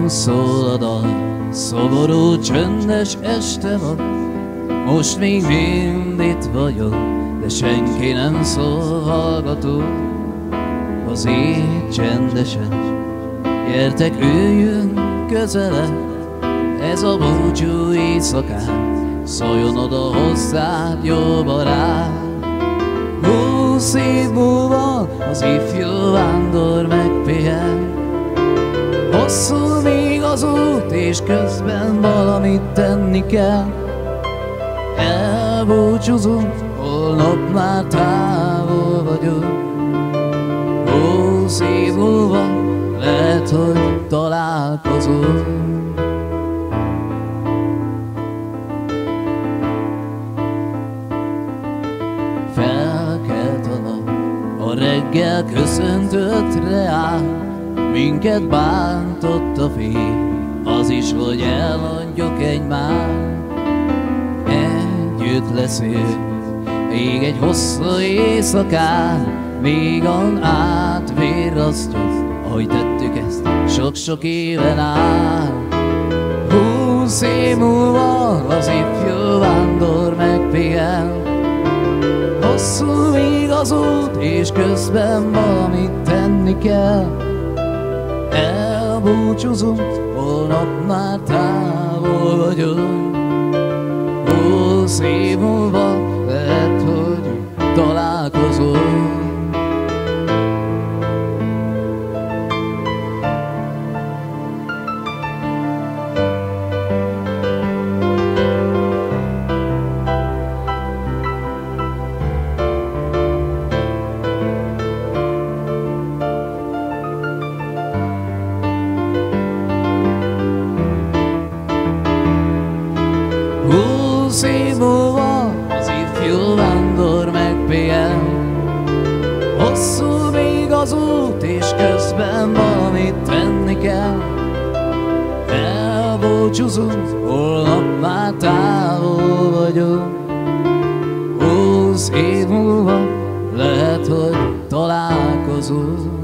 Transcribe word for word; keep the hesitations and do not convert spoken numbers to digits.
Nem szól a dal, szomorú, csöndes este van. Most még mind itt vagyok, de senki nem szól, hallgató. Az ég csendesen, gyertek, üljünk közelebb. Ez a búcsú éjszakán, szóljon oda hozzád, jó barát. Húsz év múlva az ifjú vándor megpihen. Hosszú még az út, és közben valamit tenni kell. Elbúcsúzunk, holnap már távol vagyok. Húsz év múlva lehet, hogy találkozunk. Felkelt a nap, a reggel köszöntött áll. Minket bántott a fény, az is, hogy elmondjuk egymást. Együtt leszünk, még egy hosszú éjszakán, vígan átvirrasztjuk, ahogy tettük ezt sok-sok éven át. Húsz év múlva az ifjú vándor megpihen. Hosszú még az út, és közben valamit tenni kell. Elbúcsúzunk, holnap már távol vagyunk. Húsz év múlva lehet, hogy találkozunk. Húsz év múlva az ifjú vándor megpihen. Hosszú még az út, és közben valamit tenni kell. Elbúcsúzunk, holnap már távol vagyok. Húsz év múlva lehet, hogy találkozunk.